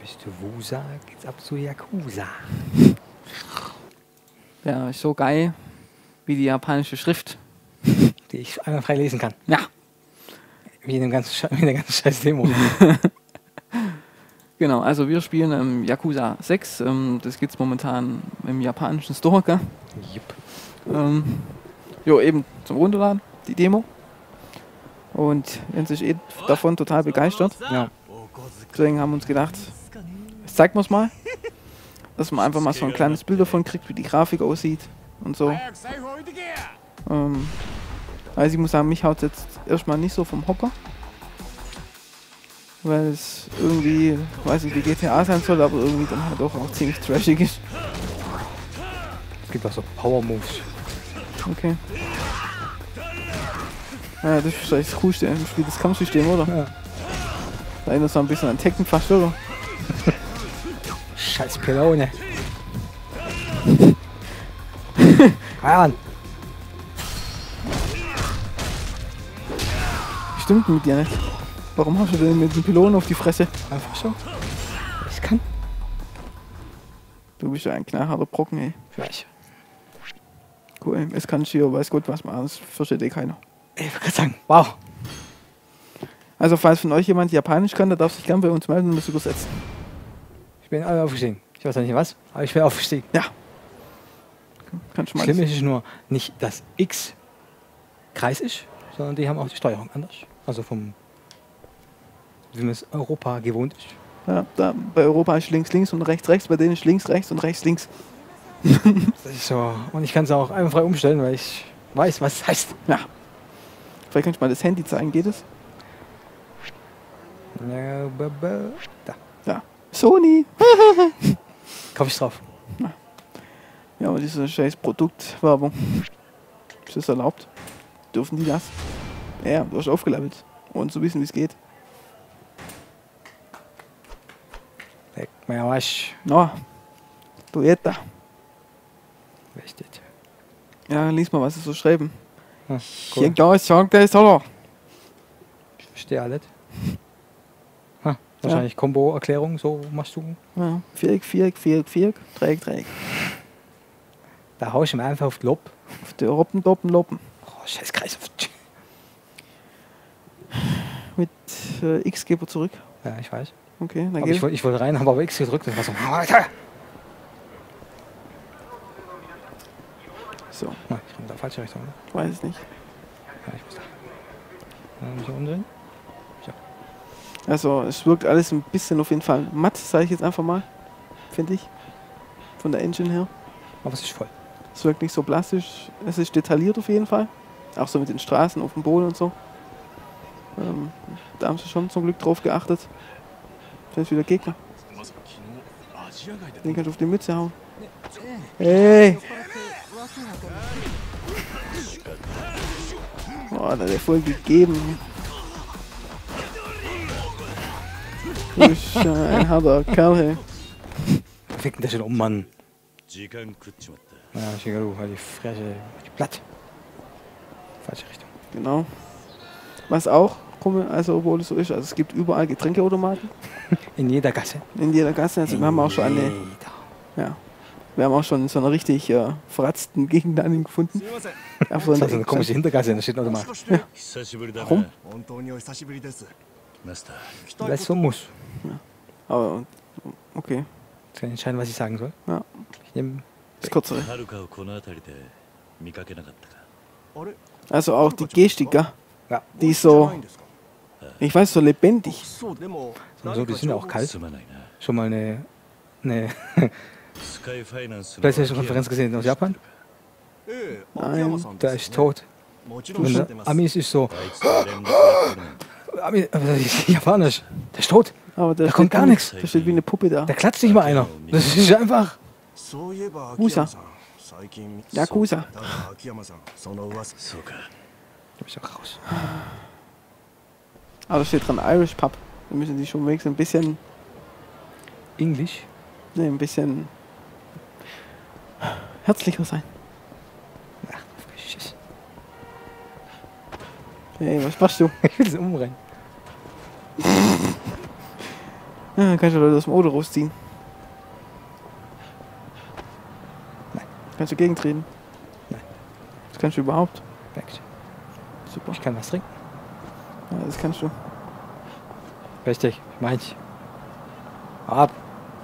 Bist du Wusa, geht's ab zu Yakuza. Ja, ist so geil wie die japanische Schrift. Die ich einmal frei lesen kann. Ja. Wie in der ganzen scheiß Demo. Genau, also wir spielen Yakuza 6. Das gibt es momentan im japanischen Store, gell? Jupp. Jo, eben zum Runterladen, die Demo. Und Jens ist davon total begeistert. Ja. Deswegen haben wir uns gedacht, jetzt zeigen wir es mal. Dass man einfach mal so ein kleines Bild davon kriegt, wie die Grafik aussieht und so. Also ich muss sagen, mich haut jetzt erstmal nicht so vom Hocker. Weil es irgendwie, weiß ich, wie GTA sein soll, aber irgendwie dann halt auch ziemlich trashig ist. Es gibt auch so Power Moves. Okay. Ja, das ist vielleicht das Coolste im Spiel, das Kampfsystem, oder? Ja. Da erinnert es ein bisschen an Tekken fast, oder? Scheiß Pelone. Mann. Stimmt mit dir nicht. Warum hast du denn mit den Pylonen auf die Fresse? Einfach so. Ich kann. Du bist ja ein knallharter Brocken, ey. Vielleicht. Cool, es kann hier, weiß Gott was machen, das versteht eh keiner. Ich wollte gerade sagen, wow. Also falls von euch jemand Japanisch kann, der darf sich gern bei uns melden und das übersetzen. Ich bin aufgestiegen. Ich weiß noch nicht was, aber ich bin aufgestiegen. Ja. Kannst du mal. Schlimm ist es nur nicht, dass X Kreis ist, sondern die haben auch die Steuerung anders. Also vom, wie man es Europa gewohnt ist. Ja, da bei Europa ist links, links und rechts, rechts. Bei denen ist links, rechts und rechts, links. Das ist so. Und ich kann es auch einfach frei umstellen, weil ich weiß, was es heißt. Ja. Vielleicht kannst du mal das Handy zeigen, geht es? Da. Ja. Sony! Kauf ich drauf. Ja, aber diese scheiß Produktwerbung. Ist das erlaubt? Dürfen die das? Ja, du hast aufgelevelt. Und zu wissen, wie es geht. Leck mir was. Na, du Jetta. Wer ist das? Ja, lies mal, was sie so schreiben. Ah, Hier, cool. da ist das, oder? Ich verstehe alles. Wahrscheinlich Combo-Erklärung, so machst du. Ja, Viereck, Viereck, Viereck, Viereck, Dreieck, Dreieck. Da hau ich mir einfach auf den Lob. Auf der Roppen, Doppen, Loppen. Oh, scheiß Kreis. Mit X geht er zurück. Ja, ich weiß. Okay, dann Aber geht ich wollte rein, habe aber X gedrückt. Das war so. Alter! So, Na, ich komme da falsche Richtung. Ne? weiß es nicht. Ja, ich muss da. Muss ich umdrehen? Also, es wirkt alles ein bisschen auf jeden Fall matt, sage ich jetzt einfach mal. Finde ich. Von der Engine her. Aber es ist voll. Es wirkt nicht so plastisch. Es ist detailliert auf jeden Fall. Auch so mit den Straßen auf dem Boden und so. Da haben sie schon zum Glück drauf geachtet. Da ist wieder Gegner. Den kannst du auf die Mütze hauen. Hey! Boah, da hat er voll gegeben. Du bist ein harter Kerl, hey. Fick den schon um, Mann. 時間食っちまった Ja, Shigeru, halt die Fresse. Platt. Falsche Richtung. Genau. Was auch komisch, also obwohl es so ist, also es gibt überall Getränkeautomaten. In jeder Gasse. In jeder Gasse. Also wir haben auch schon eine. Ja. Wir haben auch schon so eine richtig verratzten Gegend an ihm gefunden. Einfach so Das in ist der eine komische Hintergasse, da steht noch mal. 久しぶりだな Warum? 本当にお久しぶりです。 マスター Weil es so muss. Aber okay. Ich kann entscheiden, was ich sagen soll. Ja. Ich nehme. Das kürzere. はるかをこの辺りで見かけなかったかあれ、 Also auch die Gestik, gell? Ja. Die ist so, ないんですか？ ich weiß, so lebendig. そうでも So, die sind ja auch kalt. すまないな Schon mal eine スカイファイナンスの PlayStation-Konferenz gesehen aus Japan. ええ、 Nein, 秋山さん Der です ist ね。 tot. もちろん Und 知ってます。 Amis ist so. あいつと連絡やってるの Ami, das ist Japanisch. Der ist tot. Aber Da kommt gar nichts. Da steht wie eine Puppe da. Da klatscht nicht mal einer. Das ist einfach. そういえば秋 Usa 山さん、最近 Yakuza. ただ秋山さん、その噂。 そうか Da bin ich auch raus. Aber da steht dran Irish Pub. Da müssen die schon wenigstens ein bisschen, Englisch. ne, ein bisschen herzlicher sein. Ach, Schiss. Hey, was machst du? Ich will das umrennen. Ja, dann kannst du Leute aus dem Auto rausziehen. Nein. Kannst du gegentreten? Nein. Das kannst du überhaupt. Perfekt. Super. Ich kann was trinken. Ja, das kannst du. Richtig, meins. Ab.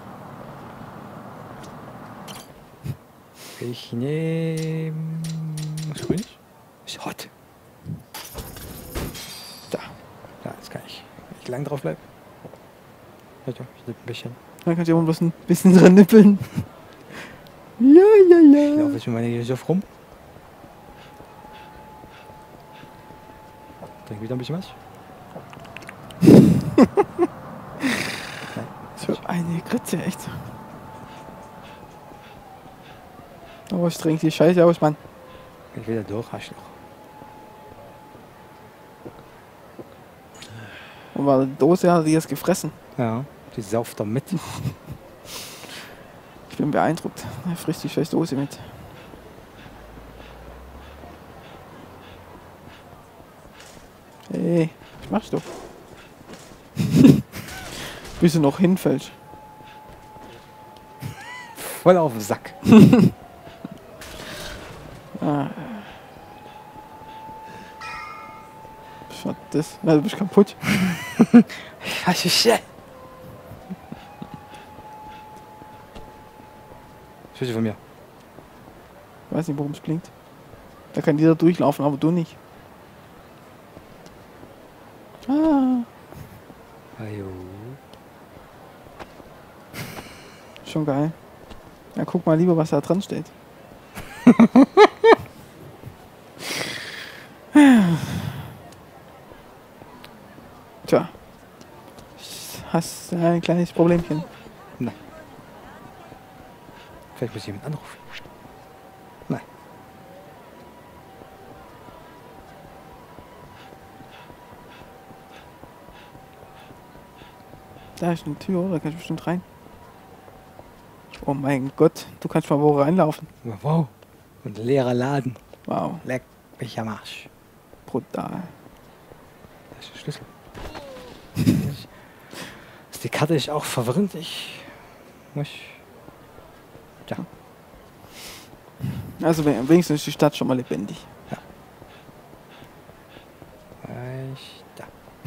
Ich nehme. Was grün ist? Ist hot. Da. Da, jetzt kann ich. Wenn ich lang drauf bleibe. Also, ich nipp ein bisschen. Dann kannst du auch ein bisschen dran nippeln. Ja, ja, Ich laufe ja. jetzt mit meiner Geschichte rum. Trink wieder ein bisschen was. So eine Grütze, echt. Oh, ich trinke die Scheiße aus, Mann. Ich wieder durch, Arschloch. Und war die Dose, hat die jetzt gefressen. Ja, die sauft da mit. Ich bin beeindruckt. Er frisst die scheiß Dose mit. Hey, was machst du? Bis du noch hinfällst. Voll auf den Sack. Ah. Was war das? Na, du bist kaputt. Was ist das? Schüsse von mir. Ich weiß nicht, worum es klingt. Da kann jeder durchlaufen, aber du nicht. Ah, Ajo. schon geil. Ja, guck mal lieber, was da dran steht. Tja. Hast ein kleines Problemchen. Nein. Vielleicht muss ich jemand anrufen. Nein. Da ist eine Tür, da kannst du bestimmt rein. Oh mein Gott, du kannst mal wo reinlaufen. Wow. Und leerer Laden. Wow, Leck mich am Arsch. brutal. Das ist der Schlüssel. Die Karte ist auch verwirrend. Ich muss. Ja. Also wenigstens ist die Stadt schon mal lebendig. Da.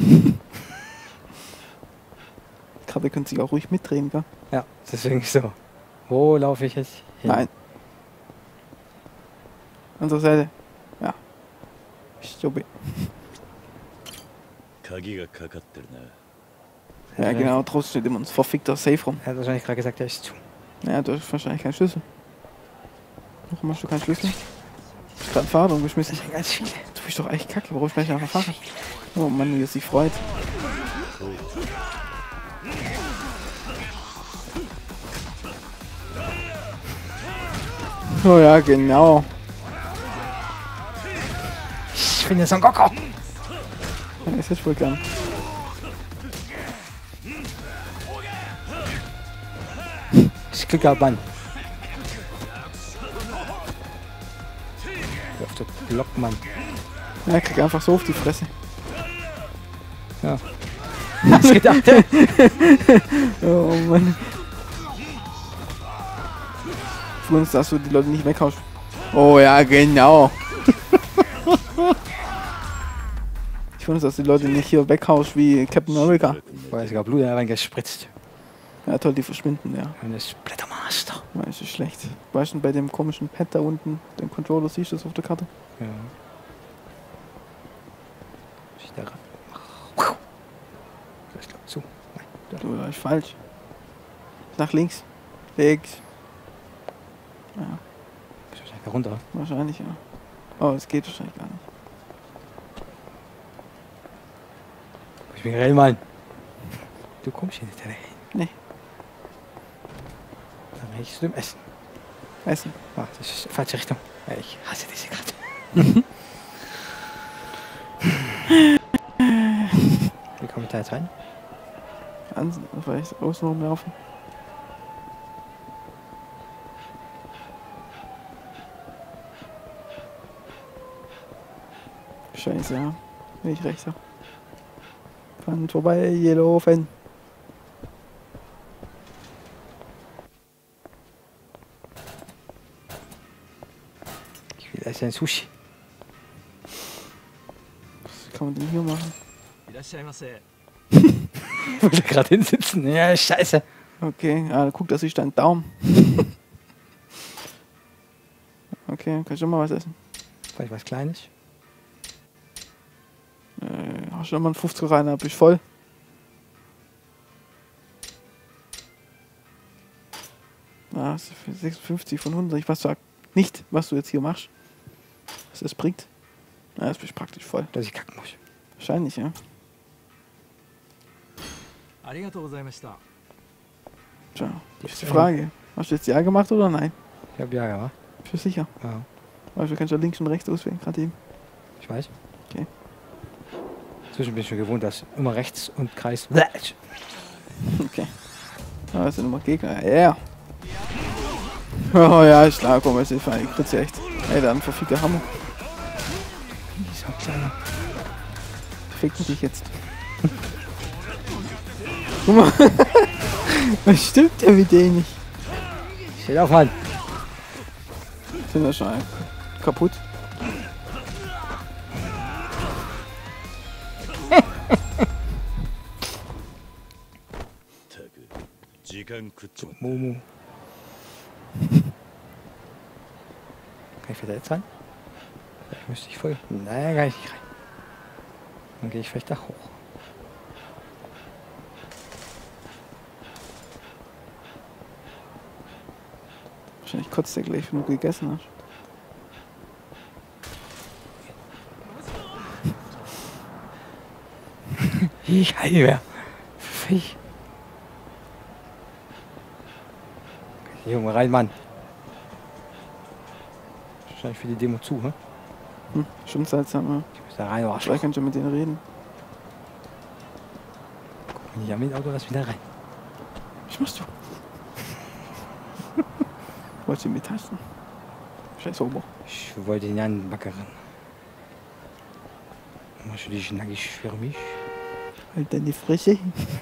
Die Karte könnte sich auch ruhig mitdrehen, gell? Ja, deswegen so. Wo laufe ich jetzt hin? Nein. Andere Seite. Ja. Stupid. 鍵がかかってるな。 Ja, genau, draußen steht immer ein verfickter Safe rum. Er hat wahrscheinlich gerade gesagt, er ist zu. Ja, du hast wahrscheinlich keinen Schlüssel. Warum hast du keinen Schlüssel? Ich hab grad ein Fahrrad umgeschmissen. Das sind ganz viele. Du bist doch echt kacke, warum ich gleich einfach Fahrrad? Oh Mann, wie es sich freut. Oh ja, genau. Ich bin jetzt ein Gokko. Ja, ist jetzt wohl gern. Ich klicke ab an. Auf der Blockmann. Ja, krieg einfach so auf die Fresse. Ja. Hast gedacht? Oh Mann. Ich wundere, dass du die Leute nicht weghaust. Oh ja, genau. Ich wundere, dass du die Leute nicht hier weghaust wie Captain America. Weil sogar Blut reingespritzt. Ja toll, die verschwinden, ja. Und das Blättermaster. Ja, ist nicht schlecht. Weißt du, bei dem komischen Pad da unten, den Controller, siehst du das auf der Karte? Ja. Ich da ran. Das ist zu. Nein, da. Du, da ist falsch. Nach links. Links. Ja, Ich muss einfach runter. wahrscheinlich, ja. Oh, es geht wahrscheinlich gar nicht. Ich bin Rellmann. Du kommst hier nicht rein. Nee. Dann rechts zu dem Essen. Essen. Ah, das ist die falsche Richtung. Ja, ich hasse diese Karte. Wie komme ich da jetzt rein? Vielleicht außen rumlaufen. Scheiße, ja. Wenn ich recht habe. Kann vorbei gelaufen. Da ist ja ein Sushi. Was kann man denn hier machen? Ich wollte gerade hinsitzen. Ja, scheiße. Okay, ja, guck, das ist dein Daumen. Okay, kannst du mal was essen? Vielleicht was Kleines. Hast du noch mal einen 50er rein, dann bin ich voll. Ah, das ist für 56 von 100. Ich weiß zwar nicht, was du jetzt hier machst. Was das bringt. Ja, jetzt bin ich praktisch voll. Dass ich kacken muss. Wahrscheinlich, ja. Tja, das ist die Frage. Hast du jetzt ja gemacht oder nein? Ich hab ja gemacht. Für sicher. Ja, Weißt du, kannst ja links und rechts auswählen, gerade eben. ich weiß. Okay. Inzwischen bin ich schon gewohnt, dass immer rechts und Kreis. Okay. Ah, das sind immer Gegner. Ja. Yeah. Oh ja, ist klar, komm, jetzt ist für eine Kritze echt. Ey, dann verfickter Hammer. Dieser kleine. Ficken dich jetzt. Guck mal. Was stimmt denn mit denen nicht? Steht auf, Mann. Sind wir schon kaputt? Momo. Kann ich wieder jetzt rein? Vielleicht müsste ich voll. Nein, kann ich nicht rein. Dann gehe ich vielleicht da hoch. Wahrscheinlich kotzt der gleich, wenn du gegessen hast. Ich heile mehr. Viech. Hier mal rein, Mann. Wahrscheinlich für die Demo zu, ne? Schon seltsam, ja. Ich muss da rein, Arschloch. Vielleicht kannst du mit denen reden. Wenn ich am Auto lass wieder rein. Was machst du? Wolltest du ihn betasten? Scheiß Homo. Ich wollte ihn anbackern. Machst du dich nackig für mich? Halt deine Fresse.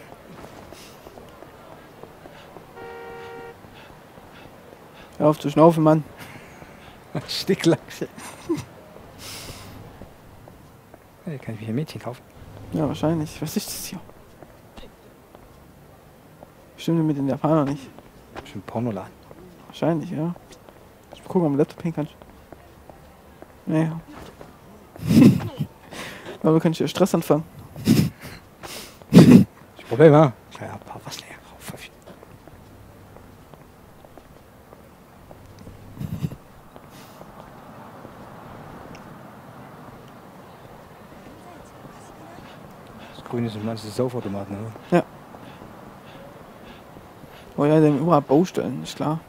Hör auf zu schnaufen, Mann. Sticklachse. Hey, kann ich mir hier ein Mädchen kaufen? Ja, wahrscheinlich. Was ist das hier? Stimmt mit den Japanern nicht. Bestimmt Pornoladen. Wahrscheinlich, ja. Ich mal gucken, ob man Laptop hin kannst. Naja. Aber du kannst ja Stress anfangen. Das Problem, ja. Ja, ein paar was leer. Das Grüne sind manche Saufautomaten, oder? Ja. Oh ja, die haben überall Baustellen, ist klar.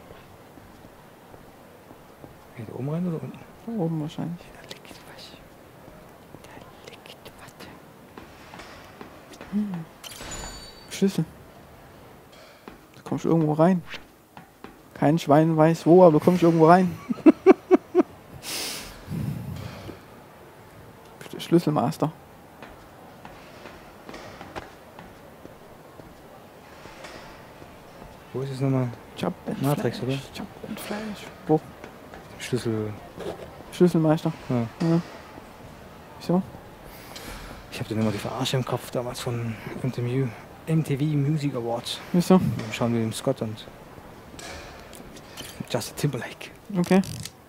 Geht da oben rein oder unten? Da oben wahrscheinlich. Da liegt was. Da liegt was. Schlüssel. Da kommst du irgendwo rein. Kein Schwein weiß wo, aber du kommst irgendwo rein. Bist der Schlüsselmaster. Wo ist es nochmal? Job and Matrix, Flash. oder? Job and Flash. Wo? Schlüssel. Schlüsselmeister. Ja. Ja. Wieso? Ich habe dann immer die Verarsche im Kopf damals von MTV Music Awards. Wieso? Mit Sean William Scott und Justin Timberlake. Okay.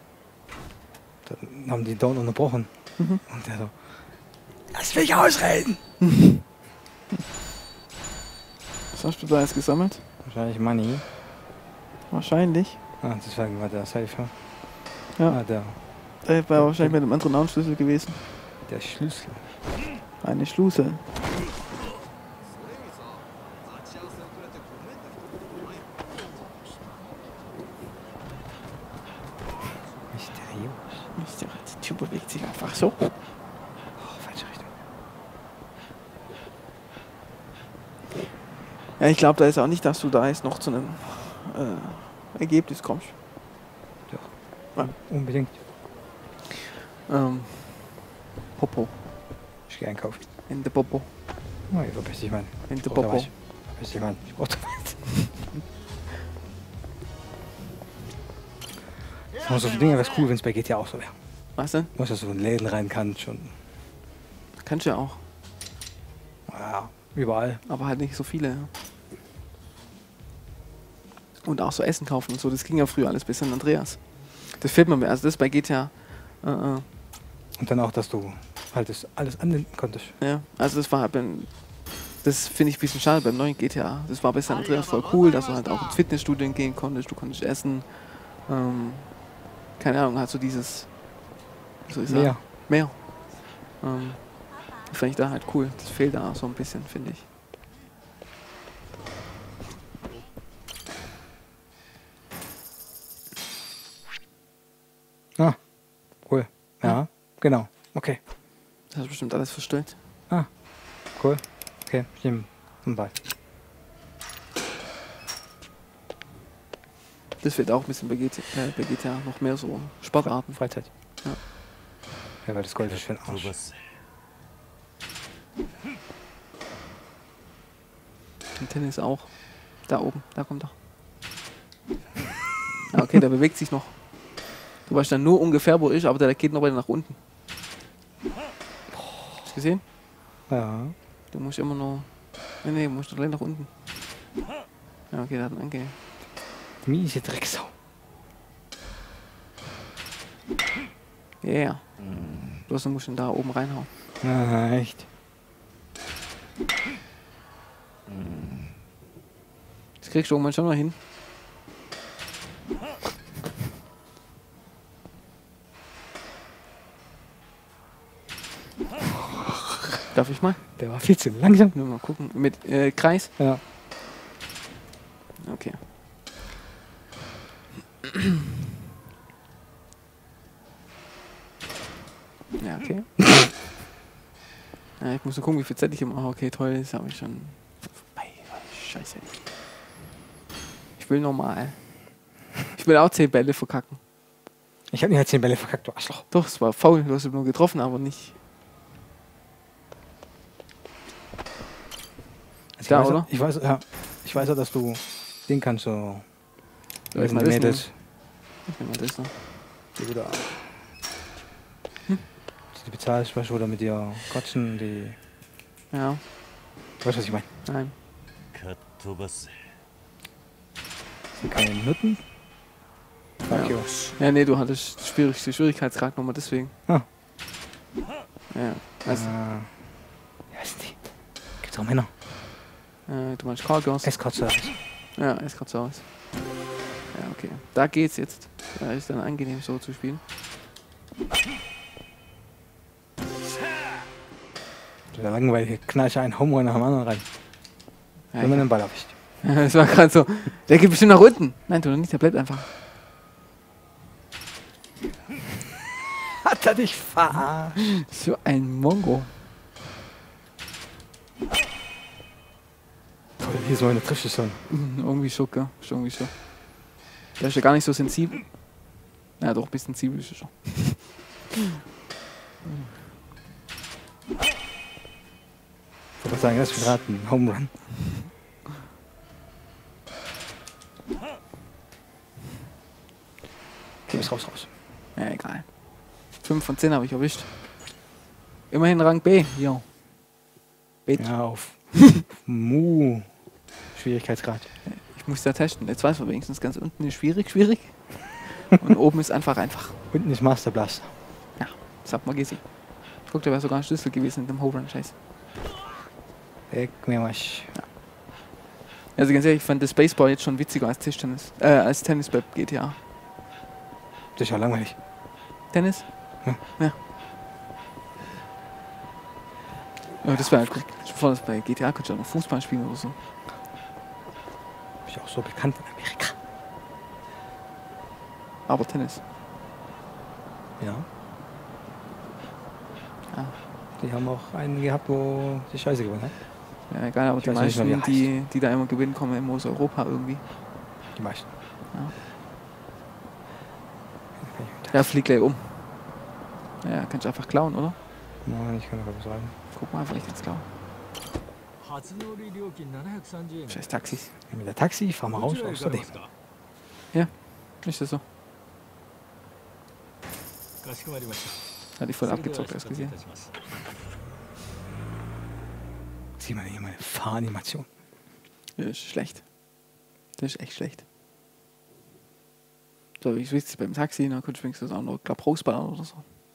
Dann haben die Don unterbrochen. Mhm. Und der so, lass mich ausreden! Was hast du da jetzt gesammelt? Wahrscheinlich Money. Wahrscheinlich. Ah, deswegen war der Safe. Ja. Ah, der Der war wahrscheinlich mit einem anderen Namensschlüssel gewesen. Schlüssel. Eine Schlüssel. Mysteriös. Die Tür bewegt sich einfach so. Oh, falsche Richtung. Ja, ich glaube, da ist auch nicht, dass du da jetzt noch zu einem Ergebnis kommst. Ja. Unbedingt. Popo. Ich gehe einkaufen. In der Popo. Oh, ich verpiss dich, Mann. In der Ich brauch da Popo. was. Verpiss dich, Mann. Ich brauch da was. Das so viele Dinge wäre es cool, wenn es bei GTA auch so wäre. Was denn? Wo ich so in Läden rein kann schon. Kannst du ja auch. Ja, überall. Aber halt nicht so viele. Ja. Und auch so Essen kaufen und so. Das ging ja früher alles bis San Andreas. Das fehlt mir mehr. Also das bei GTA. Und dann auch, dass du halt das alles anwenden konntest. Ja, also das war halt das finde ich ein bisschen schade beim neuen GTA. Das war bei San Andreas voll cool, dass du halt auch ins Fitnessstudio gehen konntest, du konntest essen. Keine Ahnung, halt so dieses... wie soll ich sagen? Mehr. Das fand ich da halt cool. Das fehlt da so ein bisschen, finde ich. Ah, cool. Ja, genau. Okay. Das hast du bestimmt alles verstellt. Ah, cool. Okay, ich nehme einen Ball. Das fehlt auch ein bisschen bei GTA. Noch mehr so Sportarten. Freizeit. Ja. Ja, weil das Gold ist für den 飛 Arsch. ばせ Und Tennis auch. Da oben, da kommt er. Ah, okay, der bewegt sich noch. Du weißt dann nur ungefähr, wo er ist, aber der geht noch weiter nach unten. Hast du gesehen? Ja. Du musst immer noch... Nee, du musst doch gleich nach unten. Ja, okay, der hat einen ange... Miese Drecksau. Ja, yeah. Bloß du musst ihn da oben reinhauen. Ah, echt. Das kriegst du irgendwann schon noch hin. Darf ich mal? Der war viel zu langsam. Nur mal gucken. Mit Kreis? Ja. Okay. Ja, okay. Ja, ich muss nur gucken, wie viel Zeit ich immer. Okay, toll, das habe ich schon. Scheiße. Ich will normal. Ich will auch 10 Bälle verkacken. Ich habe nicht 10 Bälle verkackt, du Arschloch. Doch, es war faul. Du hast ihn nur getroffen, aber nicht. Also Da, ich weiß, oder? Ich weiß ja, dass du den kannst so. Soll ich mal das nehmen? Ich nehme mal das noch. Die wieder. Die bezahlst, weißt du, oder mit dir kotzen, die. Ja, Weißt du, was ich meine? nein. かっ飛ばせ Sind keine Nutten? Fuck you. Ja, nee, du hattest schwierigste Schwierigkeitsgrad nochmal deswegen. Ah. Ja, also, Ja, ist die. Gibt's auch Männer. du meinst Cargos? Escort-Service. Ja, Escort Service. Ja, okay. Da geht's jetzt. Da ist dann angenehm so zu spielen. Der langweilige knallt einen Home Run nach dem anderen rein. Ja, Wenn man den Ball erwischt. ja, das war gerade so. Der geht bestimmt nach unten. Nein, tu doch nicht, der bleibt einfach. Hat er dich verarscht? So ein Mongo. Toll, hier ist meine Trische schon. Irgendwie schon, gell? Ist irgendwie schon. Der ist ja gar nicht so sensibel. Ja, doch, ein bisschen sensibel ist er schon. Ich wollte sagen, das ist gerade ein Home Run. Okay, ist raus. Ja, egal. 5 von 10 habe ich erwischt. Immerhin Rang B. Jo. Bet. Ja, auf Mu. Schwierigkeitsgrad. Ich muss da testen. Jetzt weiß man wenigstens, ganz unten ist schwierig. Und oben ist einfach. Unten ist Master Blaster. Ja, das hat man gesehen. Guck, da wäre sogar ein Schlüssel gewesen in dem Home Run Scheiß. Leck mir was. Also ganz ehrlich, ich fand das Baseball jetzt schon witziger als Tischtennis. Als Tennis bei GTA. Das ist ja langweilig. Tennis? Ja. Ja. Ja, das wäre halt gut. Bevor das bei GTA könnte ich auch noch Fußball spielen oder so. Ist ja auch so bekannt in Amerika. Aber Tennis. Ja. Ah. Die haben auch einen gehabt, wo die Scheiße gewonnen hat. Ja, egal, aber Ich die weiß nicht mehr, meisten, wie er die da immer gewinnen, kommen immer aus Europa irgendwie. Die meisten. Ja, flieg gleich um. Ja, kannst du einfach klauen, oder? Nein, ich kann noch was sagen. Guck mal, vielleicht kannst du klauen. 初乗り料金730円 Scheiß Taxis. Mit der Taxi, fahr mal raus, どちらへ aus 行か der れ Ding. ますか Ist das so? かしこまりまし Hat ich た voll それでは abgezockt 出 erst 発い gesehen. たします Sieh mal hier meine Fahranimation. Das ist schlecht. Das ist echt schlecht. So, wie ich weiß, beim Taxi, da konnte ich wenigstens auch noch, glaub, rausballern oder so.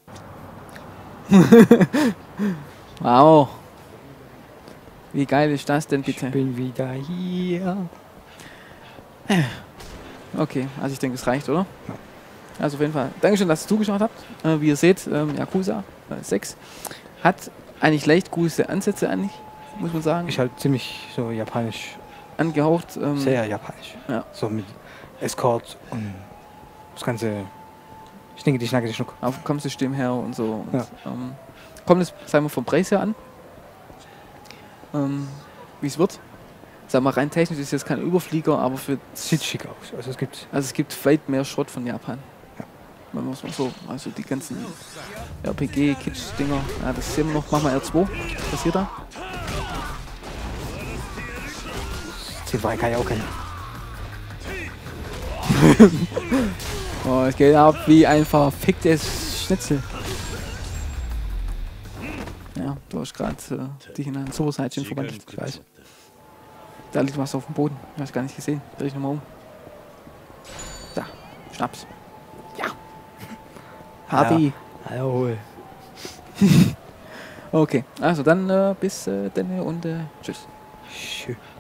Wow. Wie geil ist das denn bitte? Ich bin wieder hier. Okay, also ich denke, es reicht, oder? Also auf jeden Fall. Dankeschön, dass ihr zugeschaut habt. Wie ihr seht, Yakuza 6 hat eigentlich leicht gute Ansätze, eigentlich, muss man sagen. Ist halt ziemlich so japanisch, Angehaucht. sehr japanisch. Ja. So mit Escort und das ganze Stinke, die Schnacke, die Schnuck. Auf dem Kampfsystem her und so. Und, Ja. kommt es, sagen wir, vom Preis her an. Wie es wird. Sagen wir, rein technisch ist jetzt kein Überflieger, aber für. Sieht schick aus. Also Es gibt weit mehr Schrott von Japan. Ja. Man muss mal so, also die ganzen RPG-Kitsch-Dinger. Ja, das sehen wir noch. Machen wir R2. Was passiert da? C2 kann ich auch kennen. Oh, es geht ab wie ein verficktes Schnitzel. Ja, du hast gerade dich in ein Superseitchen verwandelt. Ich weiß. Da liegt was auf dem Boden. Ich habe es gar nicht gesehen. Dreh ich nochmal um. Da, Schnaps. Ja. Hardy. Hallo. Okay, also dann bis dann und tschüss. Tschüss.